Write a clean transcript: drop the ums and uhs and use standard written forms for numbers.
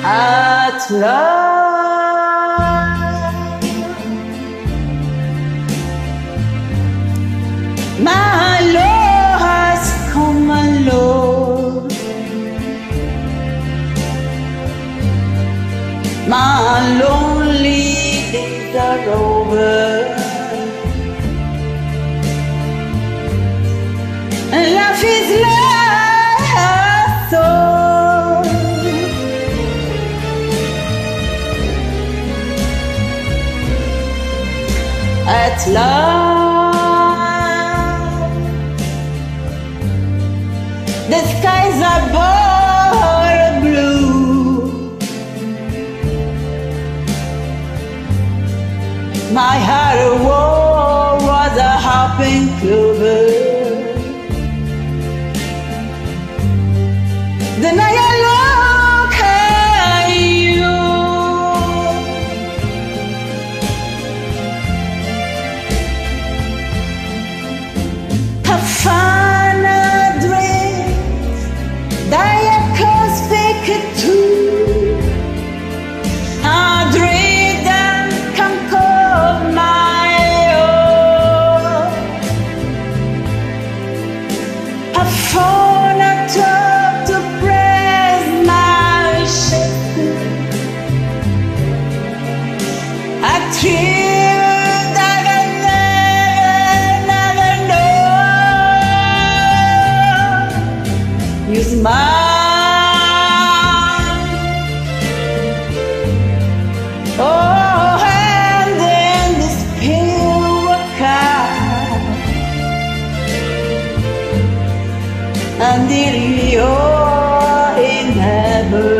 at last. My Lord has come, my Lord. My lonely days are over, and life is last on. At last, the skies are bright blue. My heart of war was a hopping clover. Then I look at you, I find a dream that I could speak it to. A dream that can call my own. I found a top to press my chest. A dream that I never know. You smile. Oh, and then this pure car, until you're in heaven.